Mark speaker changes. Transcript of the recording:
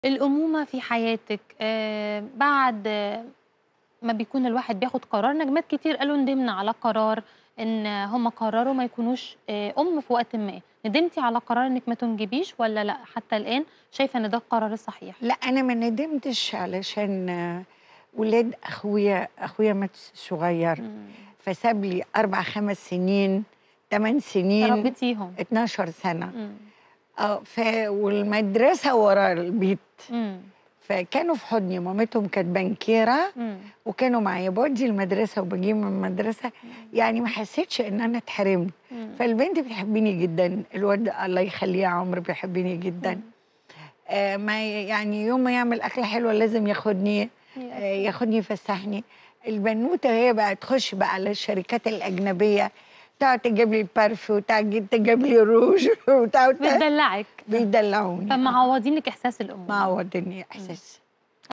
Speaker 1: الأمومة في حياتِك بعد ما بيكون الواحد بياخد قرار، نجمات كتير قالوا ندمنا على قرار إن هم قرروا ما يكونوش أم في وقتٍ ما، ندمتِ على قرار إنِّك ما تنجبيش والّا لأ، حتى الآن شايفة إن ده القرار الصحيح؟
Speaker 2: لأ، أنا ما ندمتش علشان ولاد أخويا مات صغير،
Speaker 1: إمم.
Speaker 2: فساب لي 4، 5 سنين، 8 سنين،
Speaker 1: ربيتيهم.
Speaker 2: 12 سنة.
Speaker 1: إمم.
Speaker 2: والمدرسة ورا البيت،
Speaker 1: إمم.
Speaker 2: فكانوا في حضني. مامتهم كانت بنكيرة
Speaker 1: إمم.
Speaker 2: وكانوا معايا، باودّي المدرسة وباجي من المدرسة،
Speaker 1: إمم.
Speaker 2: يعني ما حسيتش إن أنا اتحرمت.
Speaker 1: إمم.
Speaker 2: فالبنت بتحبني جدًا، الواد الله يخليه عمرو بيحبني جدًا.
Speaker 1: إمم.
Speaker 2: ما يعني يوم ما يعمل أكلة حلوة لازم ياخدني،
Speaker 1: يا
Speaker 2: ياخدني يفسحني. البنوتة هي بقى تخش بقى على الشركات الأجنبية، تقعد تجيب لي البارفيو تجيب لي الروج
Speaker 1: بتدلّعِك.
Speaker 2: بيدلعوني.
Speaker 1: فمعوّضين لِك إحساس الأمومة.
Speaker 2: معوضني
Speaker 1: إمم.
Speaker 2: إحساس.